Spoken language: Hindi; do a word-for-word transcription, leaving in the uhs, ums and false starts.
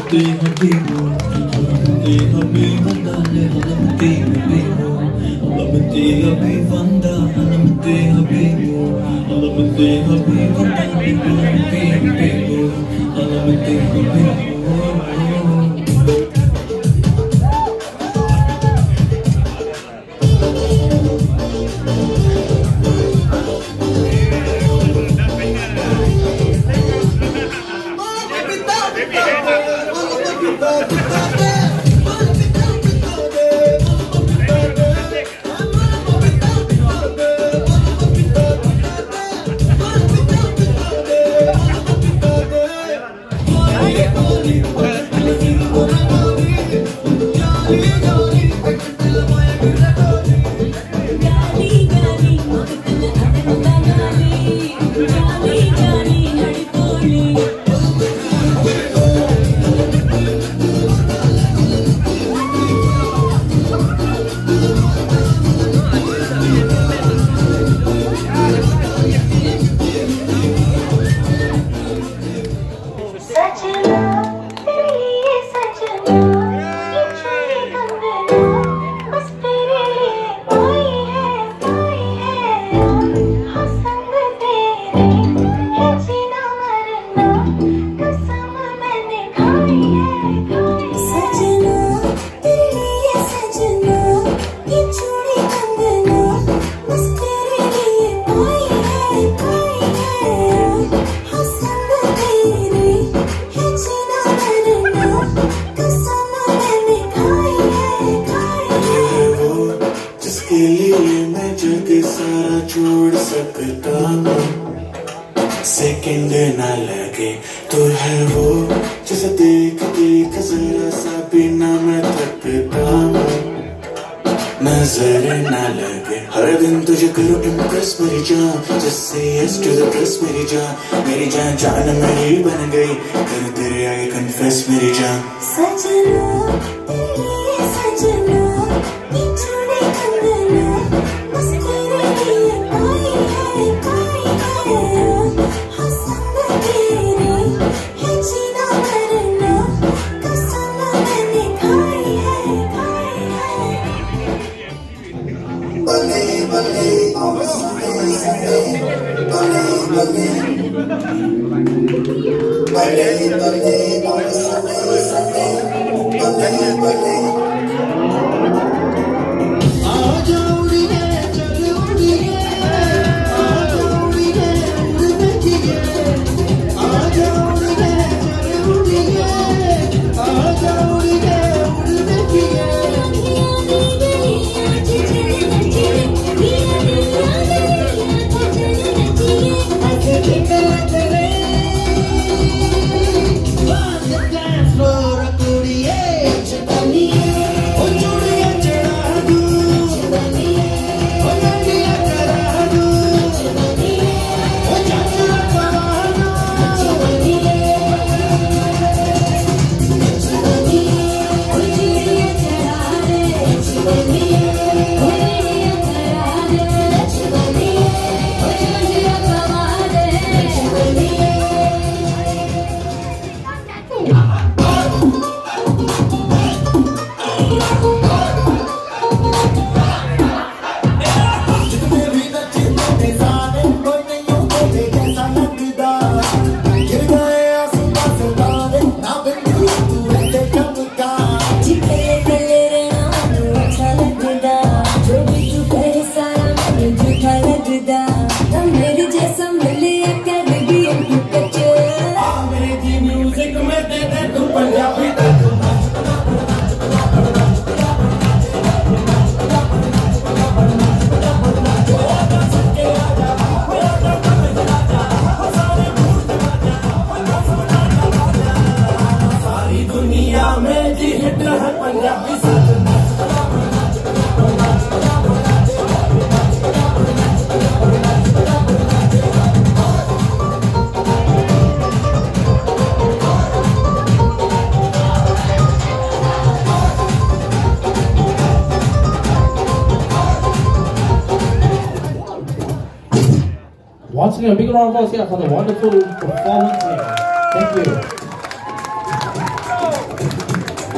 halamati habibu, halamati habibanda, halamati habibu, halamati habibanda, halamati habibu, halamati habibanda, halamati habibu, halamati habibu. Second ना लगे तो है वो जिसे देख देख जरा सा बिना मैं थकता हूँ। नजर ना लगे हर दिन तुझे करूँ इम्प्रेस मेरी जान, जिससे यस टू द प्रेस मेरी जान, मेरी जान जान मेरी बन गई, कर तेरे आगे कन्फेस मेरी जान। सजना तेरे सजना ये चूड़ी कंगना बस तेरे लिए आई है आई है, हंसना तेरे है जीना मरना, कसम मैंने खाई है खाई है। बले बले बले बले बले आजा उड़िए चल उड़िए, आजा उड़िए उड़ने की, आजा उड़िए चल उड़िए, आजा उड़िए उड़ने की। Once again, a big round of applause here for the wonderful performance here. Thank you.